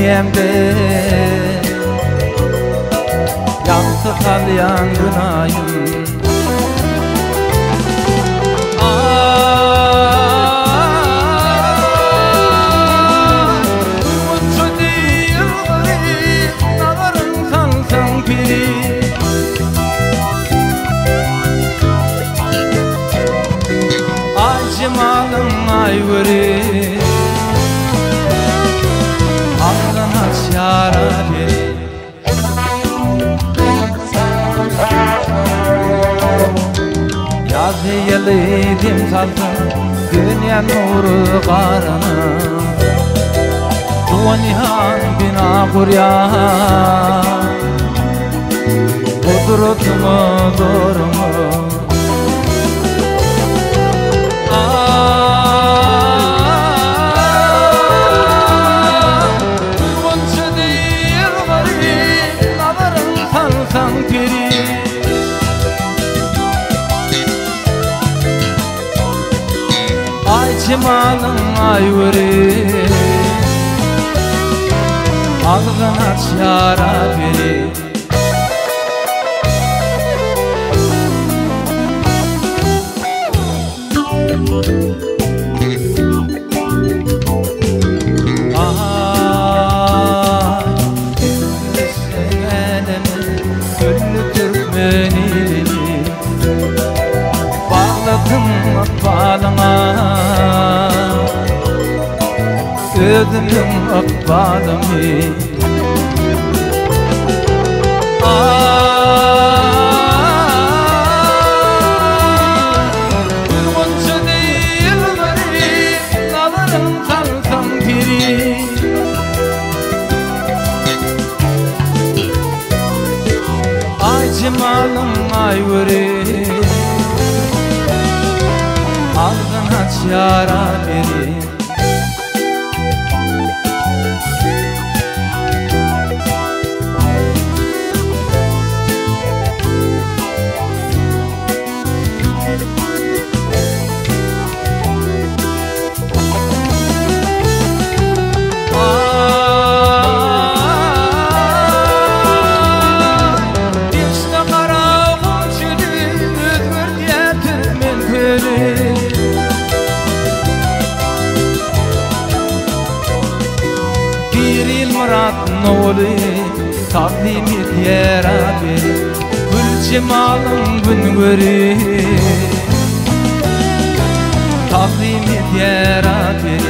yemde yaktı kalyan günayım. Mutlu değil dağların kalsan piri. Acımalım ayvırı ağzın aç yara biri. Yazı yılıydım salsın dünya nuru karını. Duvanihan bina kurya kudretumu zorumu. Acımalım ayvırı ağzın aç yara biri. Özümün akbalımı Gülmünçü değil bari Dağlarım kalsam piri. Acımalım ayvırı ağzın aç yara biri. Takdim et ya Rabbi gül cemalın gün göri. Takdim et ya Rabbi